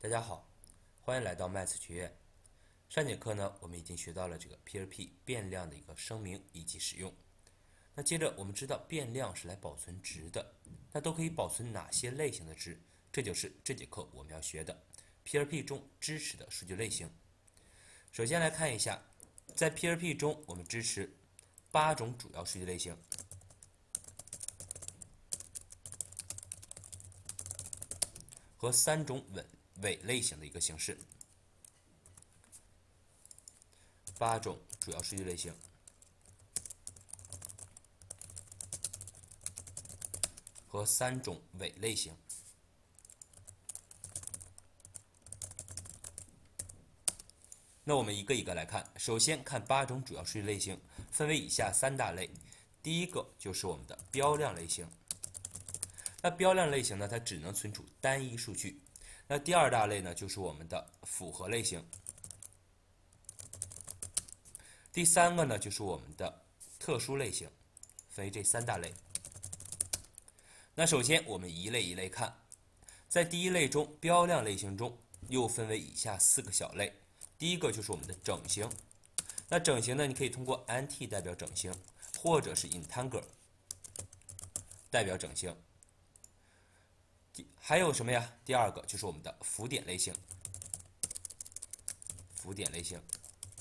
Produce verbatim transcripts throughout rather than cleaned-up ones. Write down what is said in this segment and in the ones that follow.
大家好，欢迎来到 Math 学院。上节课呢，我们已经学到了这个 P R P 变量的一个声明以及使用。那接着我们知道变量是来保存值的，那都可以保存哪些类型的值？这就是这节课我们要学的 P R P 中支持的数据类型。首先来看一下，在 P R P 中我们支持八种主要数据类型。和三种伪伪类型的一个形式，八种主要数据类型和三种伪类型。那我们一个一个来看，首先看八种主要数据类型，分为以下三大类。第一个就是我们的标量类型。那标量类型呢，它只能存储单一数据。那第二大类呢，就是我们的复合类型。第三个呢，就是我们的特殊类型，分为这三大类。那首先我们一类一类看，在第一类中，标量类型中又分为以下四个小类。第一个就是我们的整型。那整型呢，你可以通过 nt 代表整型，或者是 integer 代表整型。还有什么呀？第二个就是我们的浮点类型，浮点类型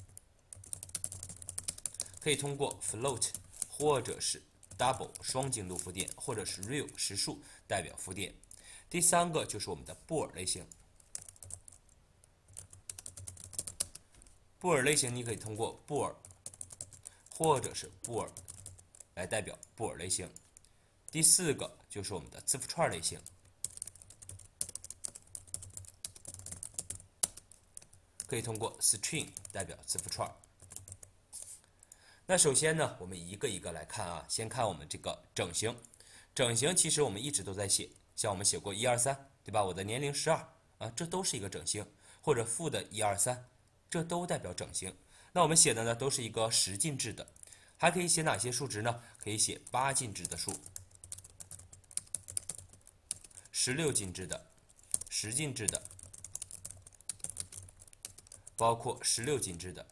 可以通过 float 或者是 double 双精度浮点，或者是 real 实数代表浮点。第三个就是我们的布尔类型，布尔类型你可以通过布尔或者是布尔来代表布尔类型。第四个就是我们的字符串类型。可以通过 string 代表字符串。那首先呢，我们一个一个来看啊。先看我们这个整型，整型其实我们一直都在写，像我们写过一二三，对吧？我的年龄十二啊，这都是一个整型，或者负的一二三，这都代表整型。那我们写的呢，都是一个十进制的，还可以写哪些数值呢？可以写八进制的数，十六进制的，十进制的。包括十六进制的，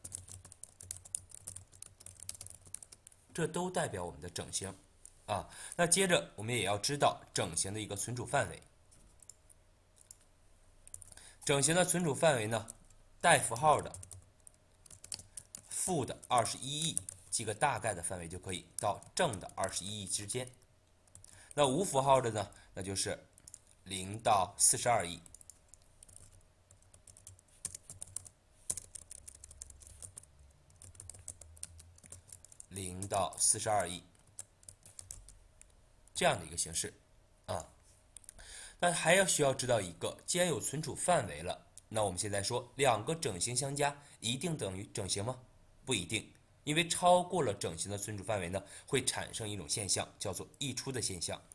这都代表我们的整型啊。那接着我们也要知道整型的一个存储范围。整型的存储范围呢，带符号的负的二十一亿，记个大概的范围就可以，到正的二十一亿之间。那无符号的呢，那就是零到四十二亿。零到四十二亿这样的一个形式啊。那还要需要知道一个，既然有存储范围了，那我们现在说两个整型相加一定等于整型吗？不一定，因为超过了整型的存储范围呢，会产生一种现象，叫做溢出的现象。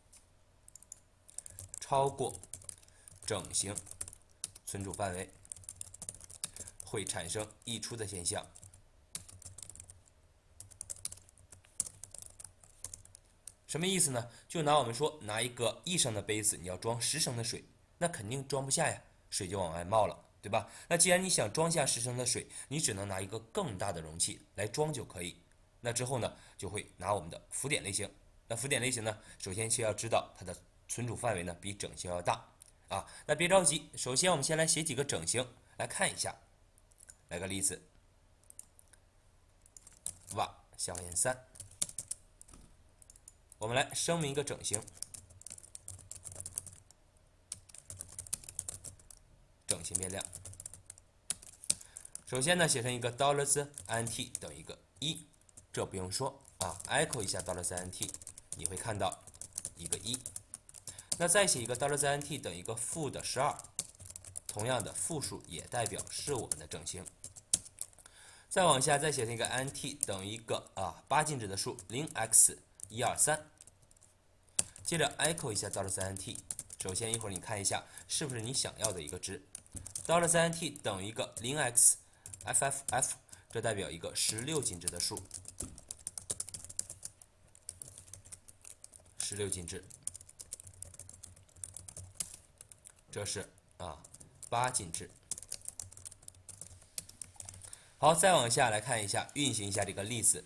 超过整型存储范围会产生溢出的现象。什么意思呢？就拿我们说，拿一个一升的杯子，你要装十升的水，那肯定装不下呀，水就往外冒了，对吧？那既然你想装下十升的水，你只能拿一个更大的容器来装就可以。那之后呢，就会拿我们的浮点类型。那浮点类型呢，首先需要知道它的存储范围呢比整型要大啊。那别着急，首先我们先来写几个整型来看一下。来个例子，哇，小眼三。我们来声明一个整型，整型变量。首先呢，写成一个 $int 等于一个一，这不用说啊 ，echo 一下 $int， 你会看到一个一。那再写一个 $int 等于一个负的十二，同样的负数也代表是我们的整型。再往下再写成一个 int 等于一个啊八进制的数 零 x 一二三。接着 echo 一下 $int， 首先一会儿你看一下是不是你想要的一个值。$int 等于一个 零 x fff， 这代表一个十六进制的数，十六进制，这是啊八进制。好，再往下来看一下，运行一下这个例子。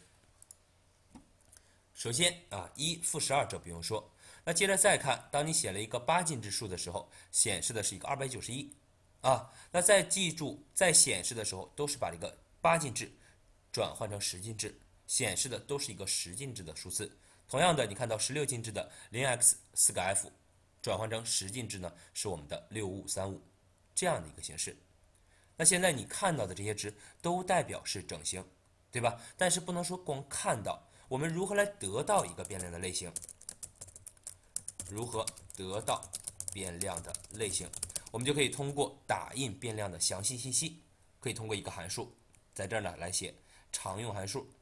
首先啊，一负十二这不用说，那接着再看，当你写了一个八进制数的时候，显示的是一个二百九十一啊。那再记住，在显示的时候都是把这个八进制转换成十进制，显示的都是一个十进制的数字。同样的，你看到十六进制的 零 x 四个 f 转换成十进制呢，是我们的六五五三五这样的一个形式。那现在你看到的这些值都代表是整形，对吧？但是不能说光看到，我们如何来得到一个变量的类型？如何得到变量的类型？我们就可以通过打印变量的详细信息，可以通过一个函数，在这儿呢来写常用函数。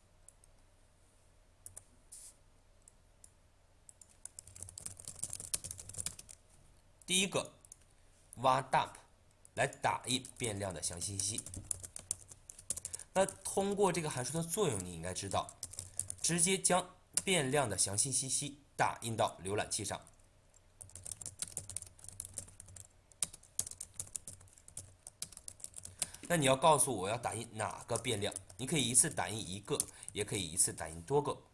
第一个挖 dump 来打印变量的详细信息。那通过这个函数的作用，你应该知道，直接将变量的详细信息打印到浏览器上。那你要告诉我要打印哪个变量？你可以一次打印一个，也可以一次打印多个，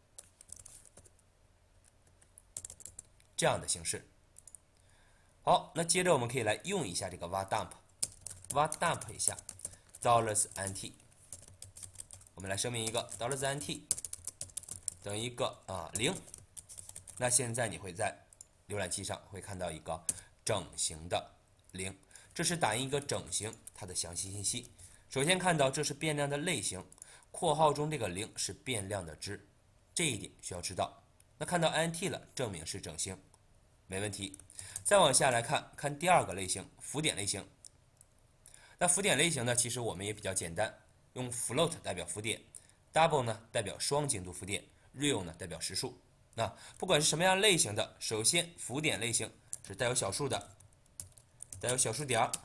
这样的形式。好，那接着我们可以来用一下这个挖 dump， 挖 dump 一下 $int， 我们来声明一个 $int 等于一个啊零。那现在你会在浏览器上会看到一个整形的零，这是打印一个整形它的详细信息。首先看到这是变量的类型，括号中这个零是变量的值，这一点需要知道。那看到 int 了，证明是整形，没问题。再往下来看，看第二个类型，浮点类型。那浮点类型呢，其实我们也比较简单，用 float 代表浮点 ，double 呢代表双精度浮点 ，real 呢代表实数。那不管是什么样类型的，首先浮点类型是带有小数的，带有小数点儿，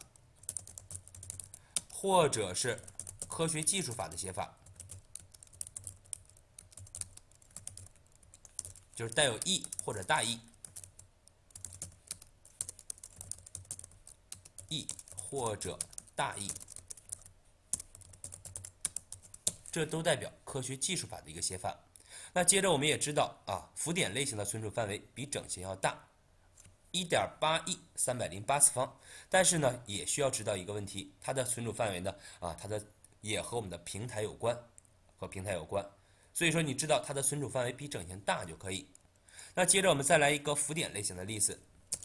或者是科学技术法的写法，就是带有 e 或者大 E。E 或者大 E， 这都代表科学技术法的一个写法。那接着我们也知道啊，浮点类型的存储范围比整形要大 一点八亿三百零八次方，但是呢，也需要知道一个问题，它的存储范围呢啊，它的也和我们的平台有关，和平台有关。所以说，你知道它的存储范围比整形大就可以。那接着我们再来一个浮点类型的例子，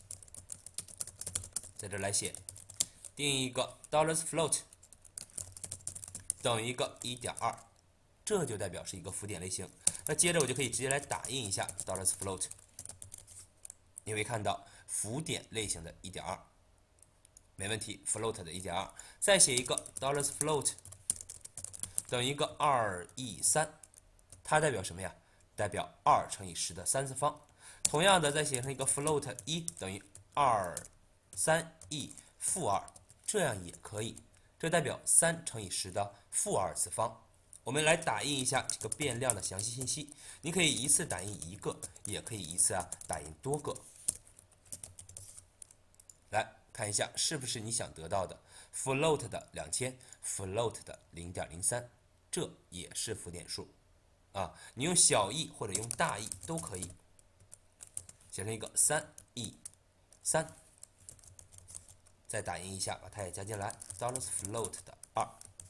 在这来写。定义一个 $float 等于一个 一点二， 这就代表是一个浮点类型。那接着我就可以直接来打印一下 $float， 你会看到浮点类型的 一点二， 没问题 ，float 的 一点二。再写一个 $float 等于一个二亿三，它代表什么呀？代表二乘以十的三次方。同样的，再写成一个 float 一等于二三亿负二。这样也可以，这代表三乘以十的负二次方。我们来打印一下这个变量的详细信息，你可以一次打印一个，也可以一次啊打印多个。来看一下是不是你想得到的 float 的两千 float 的 零点零三， 这也是浮点数啊，你用小 e 或者用大 E 都可以，写成一个三 e 三。再打印一下，把它也加进来 $float 的二，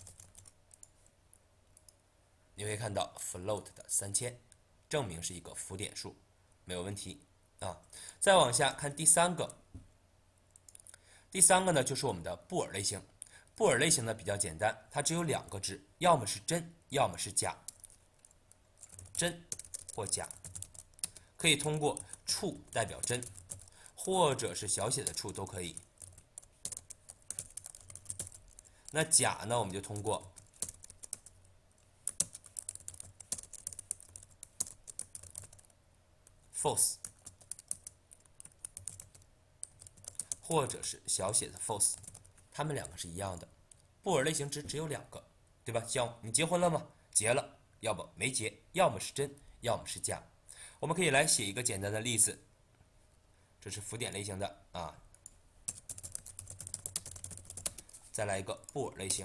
你会看到 float 的三千，证明是一个浮点数，没有问题啊。再往下看第三个，第三个呢就是我们的布尔类型。布尔类型呢比较简单，它只有两个值，要么是真，要么是假，真或假，可以通过 true 代表真，或者是小写的 true 都可以。那假呢，我们就通过 false， 或者是小写的 false， 它们两个是一样的。布尔类型值只有两个，对吧？像你结婚了吗？结了，要么没结，要么是真，要么是假。我们可以来写一个简单的例子，这是浮点类型的啊。 再来一个布尔类型，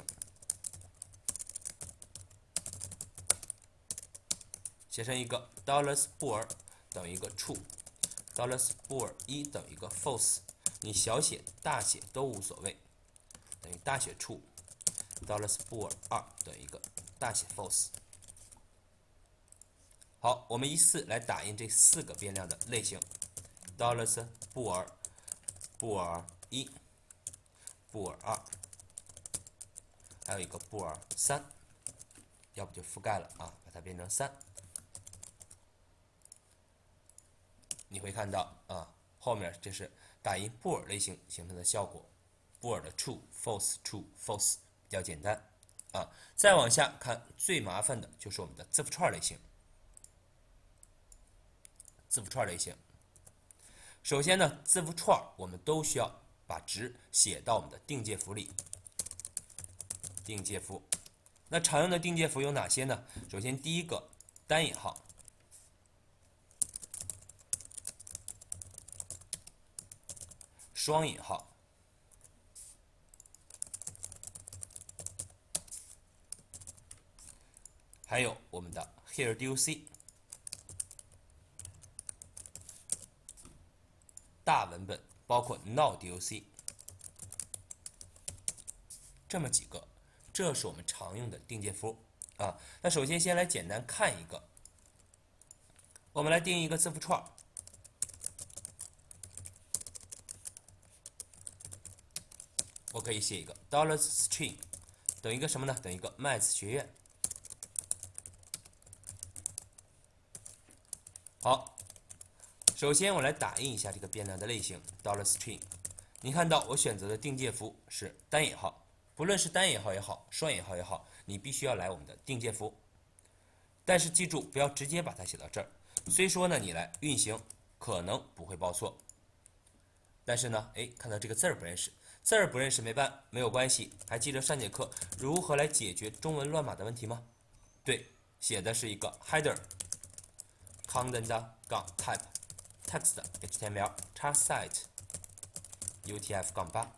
写成一个 dollars 布尔等于一个 true，dollars 布尔一等于一个 false， 你小写大写都无所谓，等于大写 true，dollars 布尔二等于一个大写 false。好，我们依次来打印这四个变量的类型 ：dollars 布尔、布尔一、布尔二，还有一个布尔三，要不就覆盖了啊，把它变成三。你会看到啊，后面这是打印布尔类型形成的效果，布尔的 true、false、true、false 比较简单啊。再往下看，最麻烦的就是我们的字符串类型。字符串类型，首先呢，字符串我们都需要把值写到我们的定介符里。定介符，那常用的定介符有哪些呢？首先第一个单引号，双引号，还有我们的 here doc。大文本包括 now doc 这么几个，这是我们常用的定介符啊。那首先先来简单看一个，我们来定义一个字符串，我可以写一个 dollars string 等于一个什么呢？等于一个麦子学院。好。首先，我来打印一下这个变量的类型 $string。你看到我选择的定介符是单引号，不论是单引号也好，双引号也好，你必须要来我们的定介符。但是记住，不要直接把它写到这儿。虽说呢，你来运行可能不会报错，但是呢，哎，看到这个字儿不认识，字儿不认识没办没有关系。还记得上节课如何来解决中文乱码的问题吗？对，写的是一个 header content 杠 type。text H T M L 叉 site U T F 杠八，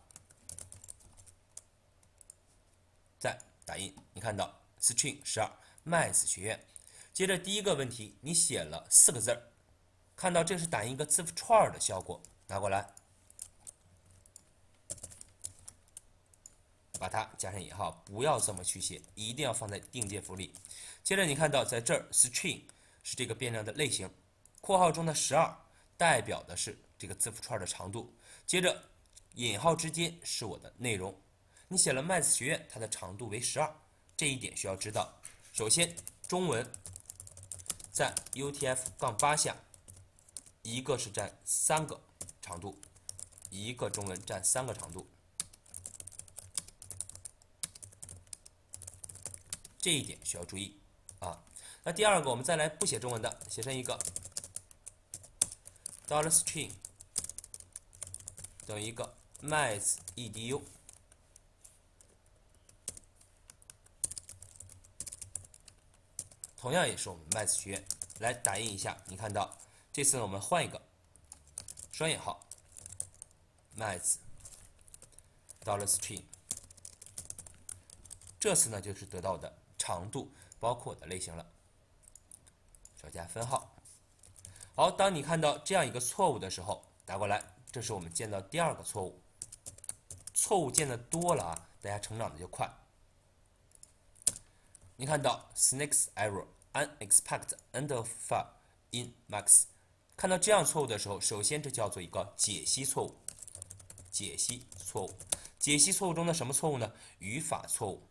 再打印，你看到 string 十二麦子学院。接着第一个问题，你写了四个字儿，看到这是打印一个字符串的效果，拿过来，把它加上引号，不要这么去写，一定要放在定介符里。接着你看到在这儿 string 是这个变量的类型，括号中的十二。代表的是这个字符串的长度，接着引号之间是我的内容。你写了麦子学院，它的长度为十二，这一点需要知道。首先，中文在 U T F 杠八下，一个是占三个长度，一个中文占三个长度，这一点需要注意啊。那第二个，我们再来不写中文的，写成一个。dollar string 等于一个 math edu， 同样也是我们 math 学院。来打印一下，你看到这次呢我们换一个双引号 math dollar string， 这次呢就是得到的长度包括我的类型了，少加分号。好，当你看到这样一个错误的时候，打过来，这是我们见到第二个错误。错误见得多了啊，大家成长的就快。你看到 snakes error unexpected end of file in max， 看到这样错误的时候，首先这叫做一个解析错误。解析错误，解析错误中的什么错误呢？语法错误。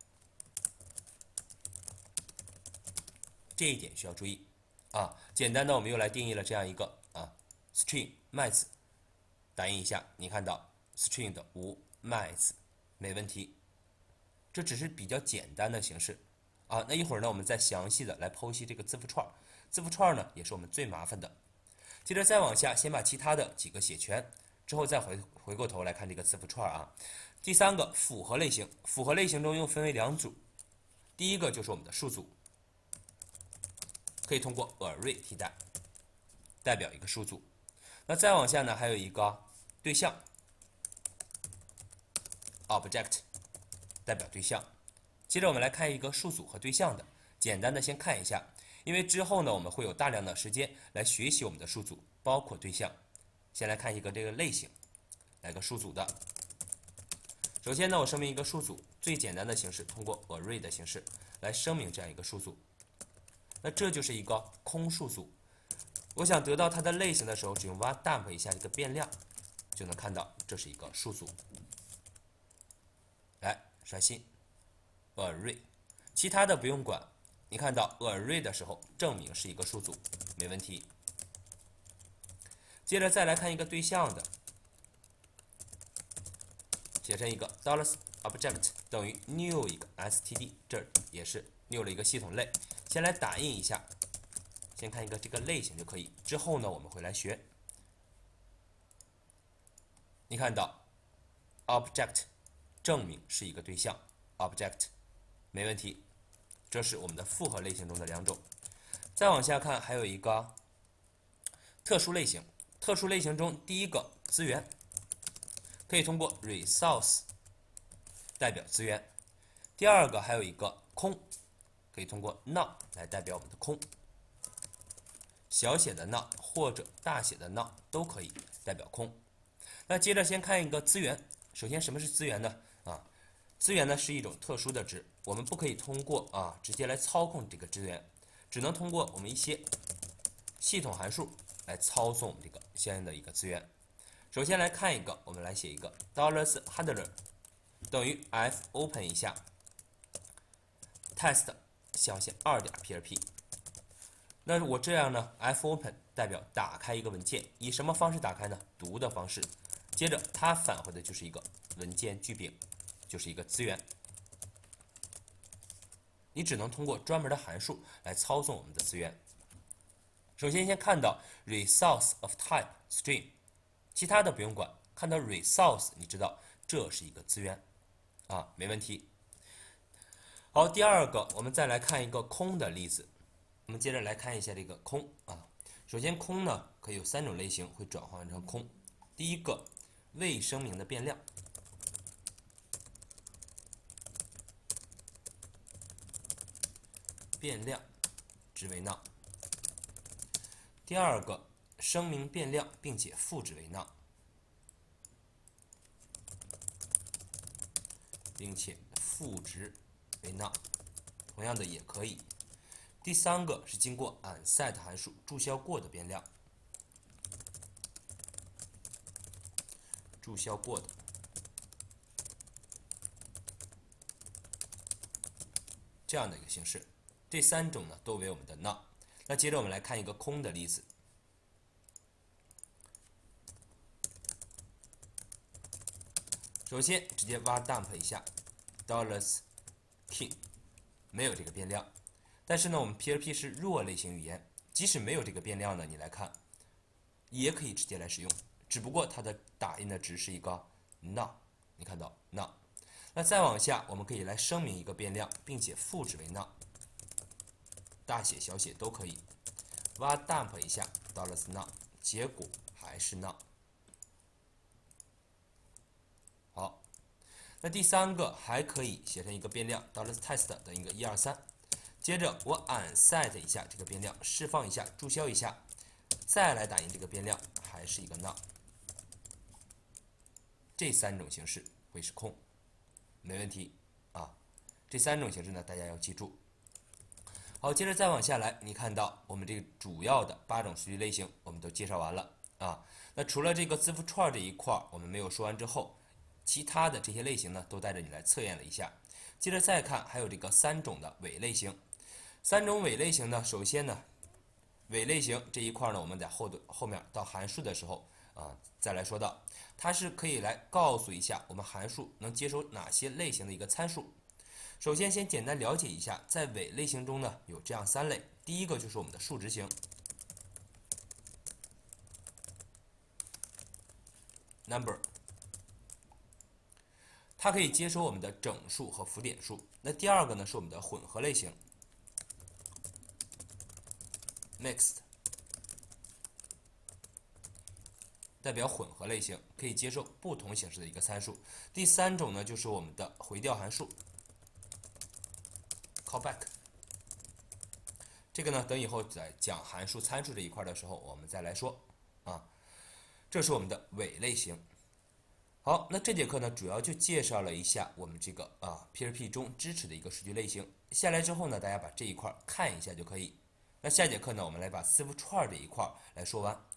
这一点需要注意。啊，简单的我们又来定义了这样一个啊 string math， 打印一下，你看到 string 的无 math 没问题，这只是比较简单的形式啊。那一会儿呢，我们再详细的来剖析这个字符串，字符串呢也是我们最麻烦的。接着再往下，先把其他的几个写全，之后再回回过头来看这个字符串啊。第三个复合类型，复合类型中又分为两组，第一个就是我们的数组。可以通过 array 替代，代表一个数组。那再往下呢，还有一个对象 object 代表对象。接着我们来看一个数组和对象的，简单的先看一下，因为之后呢我们会有大量的时间来学习我们的数组，包括对象。先来看一个这个类型，来个数组的。首先呢，我声明一个数组，最简单的形式通过 array 的形式来声明这样一个数组。那这就是一个空数组。我想得到它的类型的时候，只用挖 dump 一下这个变量，就能看到这是一个数组。来刷新 array， 其他的不用管。你看到 array 的时候，证明是一个数组，没问题。接着再来看一个对象的，写成一个 $object 等于 new 一个 std， 这也是 new 了一个系统类。先来打印一下，先看一个这个类型就可以。之后呢，我们会来学。你看到 object 证明是一个对象 ，object 没问题。这是我们的复合类型中的两种。再往下看，还有一个特殊类型。特殊类型中，第一个资源可以通过 resource 代表资源。第二个还有一个空，可以通过 none 来代表我们的空。小写的 none 或者大写的 none 都可以代表空。那接着先看一个资源。首先，什么是资源呢？啊，资源呢是一种特殊的值，我们不可以通过啊直接来操控这个资源，只能通过我们一些系统函数来操纵我们这个相应的一个资源。首先来看一个，我们来写一个 dollars handler 等于 f open 一下 test 小写二点 P L P。那我这样呢 ，f open 代表打开一个文件，以什么方式打开呢？读的方式。接着它返回的就是一个文件句柄，就是一个资源。你只能通过专门的函数来操纵我们的资源。首先先看到 resource of type string， 其他的不用管，看到 resource 你知道这是一个资源啊，没问题。好，第二个我们再来看一个空的例子。我们接着来看一下这个空啊。首先空呢可以有三种类型会转换成空。第一个未声明的变量，变量值为 none。第二个声明变量并且赋值为 none， 并且赋值为 none， 同样的也可以。第三个是经过 unset 函数注销过的变量，注销过的。这样的一个形式，这三种呢都为我们的 none。那接着我们来看一个空的例子。首先直接挖 dump 一下 dollars king， 没有这个变量。但是呢，我们 P L P 是弱类型语言，即使没有这个变量呢，你来看也可以直接来使用，只不过它的打印的值是一个 none， 你看到 none。那再往下，我们可以来声明一个变量，并且赋值为 none， 大写小写都可以。挖 dump 一下 dollars none， 结果还是 none。好，那第三个还可以写成一个变量 dollars test 等于一个一二三。接着我 unset 一下这个变量，释放一下，注销一下，再来打印这个变量，还是一个 none。这三种形式会是空，没问题啊。这三种形式呢，大家要记住。好，接着再往下来，你看到我们这个主要的八种数据类型，我们都介绍完了啊。那除了这个字符串这一块我们没有说完之后，其他的这些类型呢，都带着你来测验了一下。接着再看，还有这个三种的伪类型。三种伪类型呢，首先呢，伪类型这一块呢，我们在后的后面到函数的时候啊，再来说到，它是可以来告诉一下我们函数能接收哪些类型的一个参数。首先先简单了解一下，在伪类型中呢，有这样三类。第一个就是我们的数值型 ，number， 它可以接收我们的整数和浮点数。那第二个呢，是我们的混合类型 ，mixed。 代表混合类型，可以接受不同形式的一个参数。第三种呢，就是我们的回调函数 callback。这个呢，等以后在讲函数参数这一块的时候，我们再来说啊。这是我们的伪类型。好，那这节课呢，主要就介绍了一下我们这个啊 P H P 中支持的一个数据类型。下来之后呢，大家把这一块看一下就可以。那下节课呢，我们来把字符串这一块来说完。